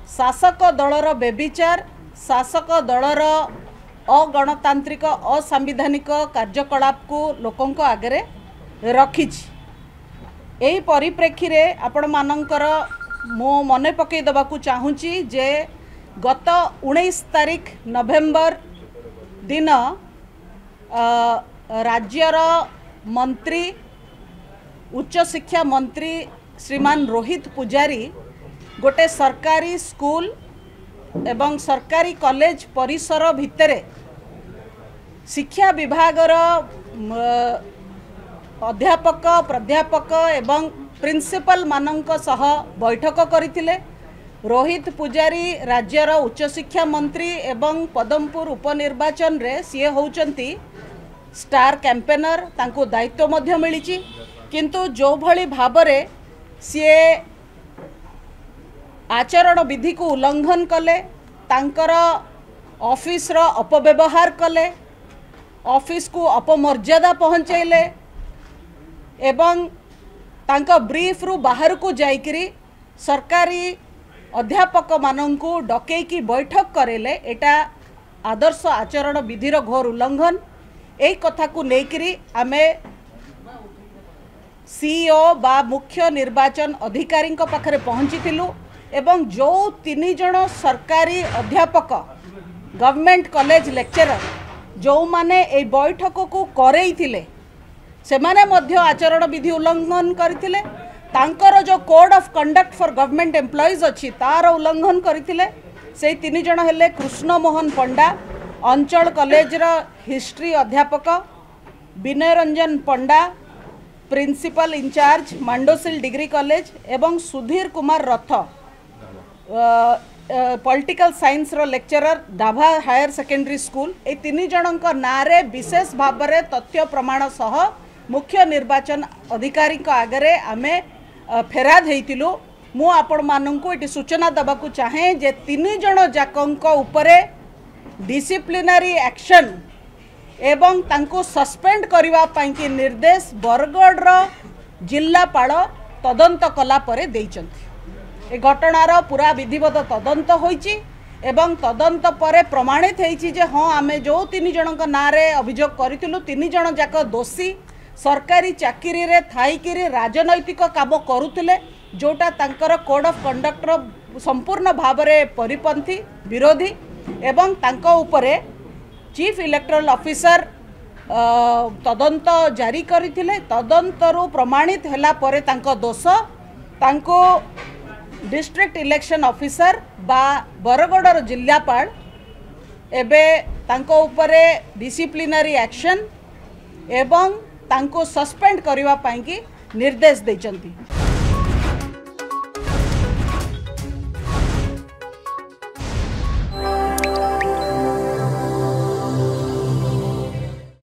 शासक दलर बेविचार शासक दलर अगणतांत्रिक असंवैधानिक कार्यकलाप को लोकों आगे रखी। यही परिप्रेक्षी रे आपण मानकर मो मने पकई देबाकू चाहूँगी जे गत 19 तारीख नवेम्बर दिन राज्यर मंत्री उच्च शिक्षा मंत्री श्रीमान रोहित पुजारी गोटे सरकारी स्कूल एवं सरकारी कॉलेज परिसर भितरे शिक्षा विभागर अध्यापक प्राध्यापक एवं प्रिंसिपल मानक सह बैठक करथिले। रोहित पुजारी राज्यर उच्च शिक्षा मंत्री एवं पदमपुर उपनिर्वाचन रे सीए होउचंती स्टार कैंपेनर तांको दायित्व मध्य मिलिछि, किंतु जो भली भाबरे सीए आचरण विधि को उल्लंघन कले, तांकर ऑफिस रो अपव्यवहार कले, ऑफिस को अपमर्यादा पहुँचैले एवं तांका ब्रीफ रु बाहर को जाइकरी सरकारी अध्यापक मानंकु डकैकी बैठक करेले। एटा आदर्श आचरण विधिर घोर उल्लंघन। एई कथा को लेकरी आमे सीईओ बा मुख्य निर्वाचन अधिकारी पाखरे पहुँचीथिलु एवं जो 3 जण सरकारी अध्यापक गवर्नमेंट कॉलेज लेक्चरर जो माने ए बैठक को करैथिले सेमाने मध्य आचरण विधि उल्लंघन करथिले। तांकर जो code of conduct for government employees अच्छी तार उल्लंघन करथिले। से 3 जण हेले कृष्ण मोहन पंडा अंचल कॉलेज रो हिस्ट्री अध्यापक, Vinay Ranjan Panda principal incharge Mandosil degree college एवं सुधीर कुमार रथ पॉलिटिकल साइंस रो lecturer Dabha higher secondary school. ए 3 जनक नारे विशेष भाव में तथ्य प्रमाण सह मुख्य निर्वाचन अधिकारी आगे आमे फेराद हेइतिलु। मु आपण मानंकु एटी सूचना दबाकू चाहे जे 3 जण जाकंक उपरे डिसिप्लिनरी एक्शन एवं तांको सस्पेंड करिवा पई कि निर्देश बरगढ़ रो जिल्लापाल तदंत कला परे देइचंती। ए घटनार पूरा विधिवत तदंत होइची एवं तदंत परे प्रमाणित होइची जे हाँ आमे जो 3 जनक नारे अभियोग करितिलु 3 जण जाक दोषी सरकारी चाकरी रे थाइकिरी राजनैतिक काम करुथिले, जोटा तांकर कोड ऑफ कंडक्टर संपूर्ण भाव में परिपंथी विरोधी एवं तांको उपरे चीफ इलेक्टोरल ऑफिसर तदंत जारी करथिले। तदंतरु प्रमाणित हैला परे तांको दोष तांको डिस्ट्रिक्ट इलेक्शन ऑफिसर बा बरगढ़ जिल्लापाल एबे तांको उपरे डिसिप्लिनरी एक्शन एवं तांको सस्पेंड करिवा पाई कि निर्देश देइचंती।